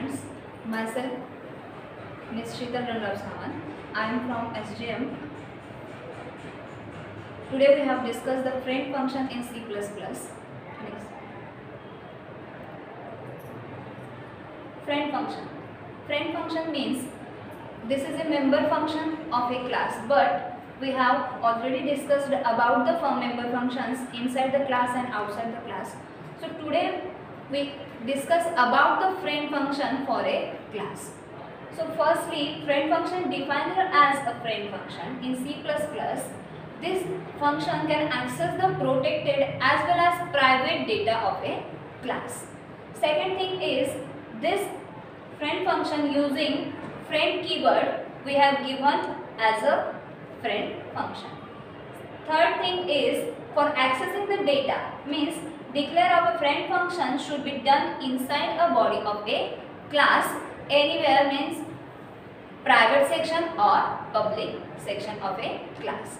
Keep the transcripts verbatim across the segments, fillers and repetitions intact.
students, myself Miss Sheetal Ranrav Samant. I am from S G M. Today we have discussed the friend function in C plus plus. Next. Friend function. Friend function means this is a member function of a class, but we have already discussed about the member functions inside the class and outside the class. So today we discuss about the friend function for a class. So firstly, friend function defined as a friend function in C plus plus. This function can access the protected as well as private data of a class. Second thing is, this friend function using friend keyword we have given as a friend function. Third thing is, for accessing the data means declare of a friend function should be done inside a body of a class, anywhere means private section or public section of a class.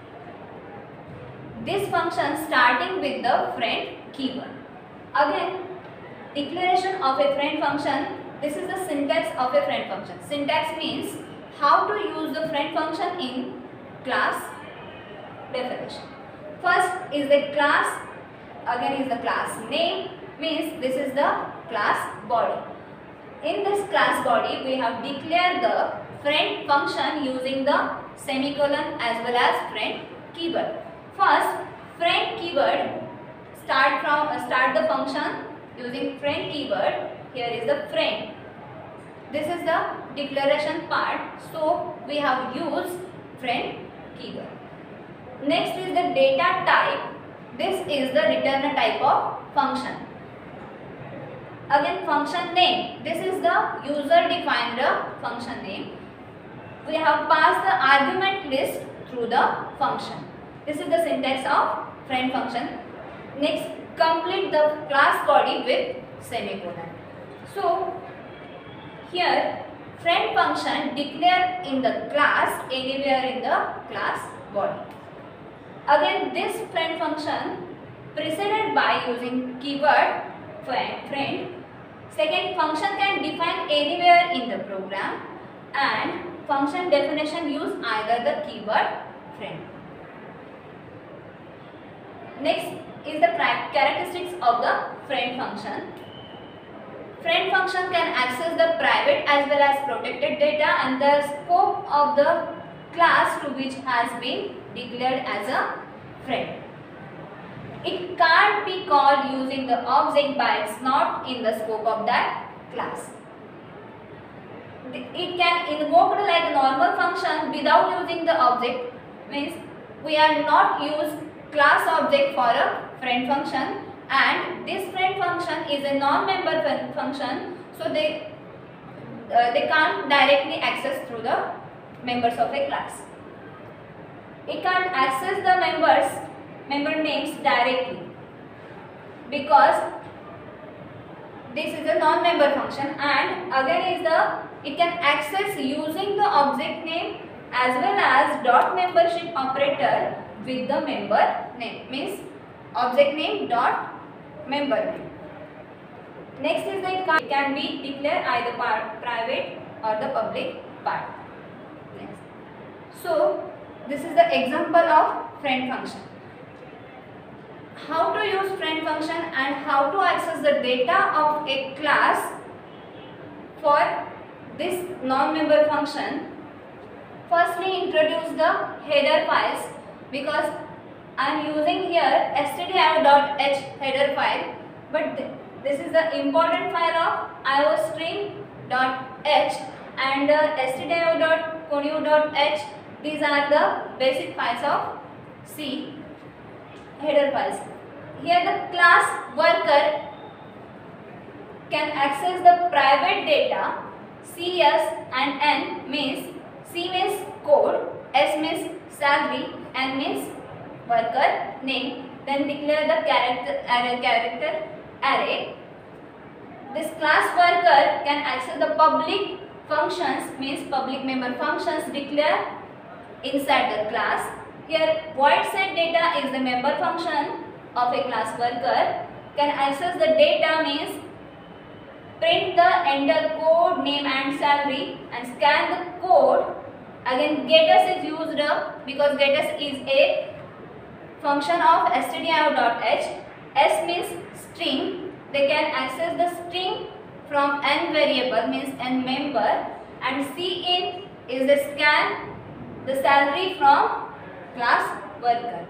This function starting with the friend keyword. Again, declaration of a friend function. This is the syntax of a friend function. Syntax means how to use the friend function in class definition. First is the class, again is the class name, means this is the class body. In this class body we have declared the friend function using the semicolon as well as friend keyword. First, friend keyword, start from uh, start the function using friend keyword. Here is the friend. This is the declaration part, so we have used friend keyword. Next is the data type. This is the return type of function. Again, function name. This is the user defined function name. We have passed the argument list through the function. This is the syntax of friend function. Next, complete the class body with semicolon. So here friend function declare in the class, anywhere in the class body. Again, this friend function preceded by using keyword friend. Second, function can define anywhere in the program, and function definition use either the keyword friend. Next is the characteristics of the friend function. Friend function can access the private as well as protected data and the scope of the class to which has been declared as a friend. It can't be called using the object by it's not in the scope of that class. It can invoke like a normal function without using the object, means we are not use class object for a friend function, and this friend function is a non-member function, so they uh, they can't directly access through the members of a class. It can't access the members member names directly because this is a non-member function, and again is the it can access using the object name as well as dot membership operator with the member name, means object name dot member name. Next is that it can be declared either part private or the public part. Next. So this is the example of friend function. How to use friend function and how to access the data of a class for this non-member function. Firstly, introduce the header files, because I am using here stdio dot h header file, but th this is the important file of iostream dot h and uh, stdio dot conio dot h. These are the basic files of C header files. Here the class worker can access the private data. C, S and N means C means code, S means salary, N means worker name. Then declare the character array, character array. This class worker can access the public functions, means public member functions declare inside the class. Here void set data is the member function of a class worker. Can access the data means print the enter code, name and salary and scan the code. Again getUs is used because getUs is a function of stdio.h. S means string. They can access the string from n variable, means n member, and cin is the scan the salary from class worker.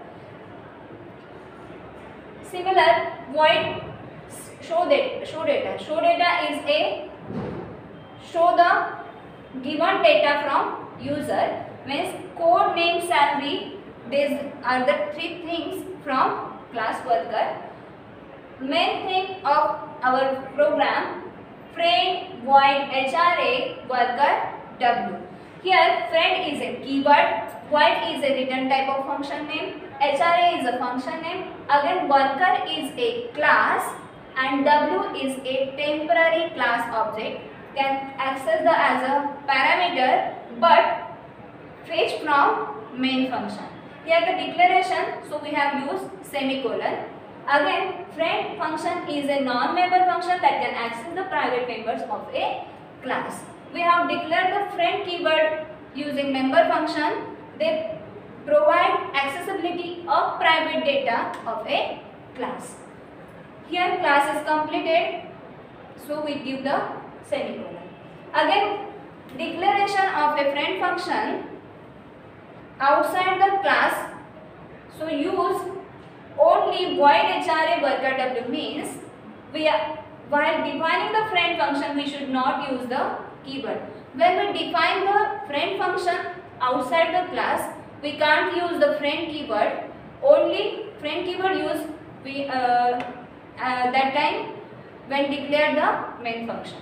Similar, void show data. Show data. Show data is a show the given data from user, means code, name, salary. These are the three things from class worker. Main thing of our program, friend void hra worker w. Here friend is a keyword, void is a return type of function name, hra is a function name, again worker is a class, and w is a temporary class object, can access the as a parameter but fetch from main function. Here the declaration, so we have used semicolon. Again, friend function is a non-member function that can access the private members of a class. We have declared the friend keyword using member function. They provide accessibility of private data of a class. Here class is completed, so we give the semicolon. Again, declaration of a friend function outside the class, so use only void hra worker w, means we are, while defining the friend function we should not use the keyword. When we define the friend function outside the class, we can't use the friend keyword. Only friend keyword use we uh, uh, that time when declare the main function.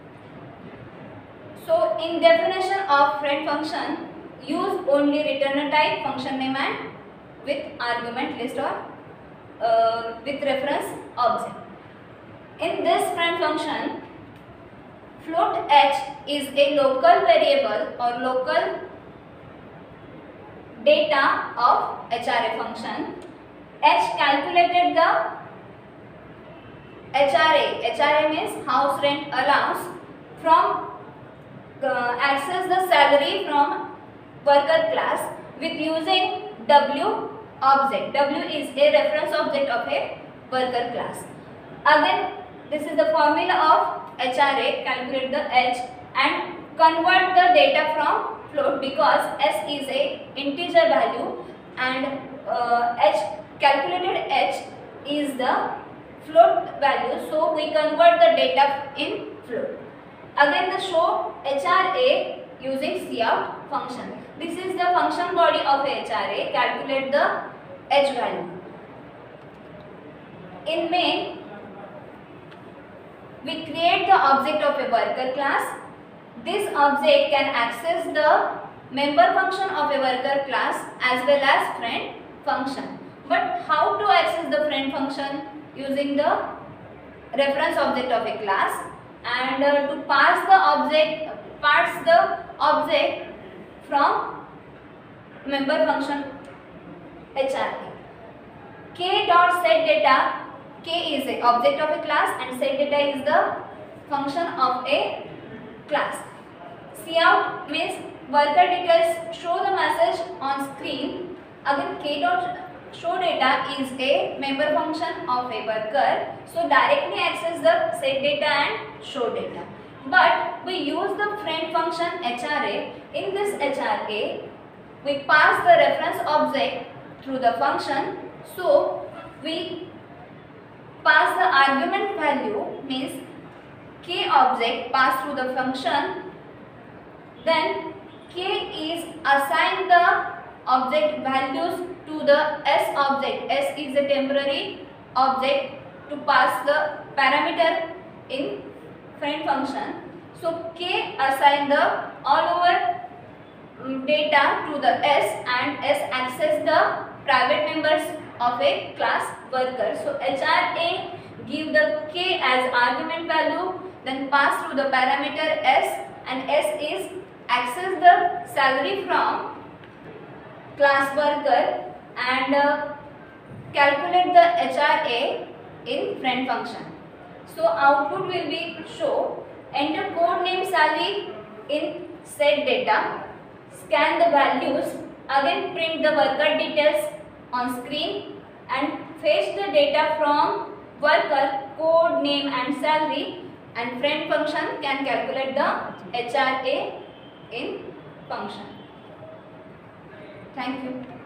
So in definition of friend function, use only return type, function name and with argument list or uh, with reference object. In this friend function, float h is a local variable or local data of hra function. H calculated the hra. hra means house rent allowance from uh, access the salary from worker class with using w object. W is a reference object of a worker class. Again, this is the formula of hra. Calculate the h and convert the data from float because s is a integer value and uh, h calculated h is the float value. So we convert the data in float. Again, the show hra using cout function. This is the function body of hra. Calculate the h value. In main, we create the object of a worker class. This object can access the member function of a worker class as well as friend function. But how to access the friend function? Using the reference object of a class, and uh, to pass the object, pass the object from member function hra. K dot set data. K is a object of a class and set data is the function of a class. Cout means worker details, show the message on screen. Again, K dot show data is a member function of a worker, so directly access the set data and show data. But we use the friend function hra. In this hra, we pass the reference object through the function, so we pass the argument value, means k object passed through the function. Then k is assigned the object values to the s object. S is a temporary object to pass the parameter in friend function. So k assign the all over data to the s and s access the private members of a class worker. So hra give the k as argument value, then pass through the parameter s, and s is access the salary from class worker and uh, calculate the hra in friend function. So output will be show enter code name salary in set data, scan the values, again print the worker details on screen and fetch the data from worker code name and salary, and friend function can calculate the H R A in function. Thank you.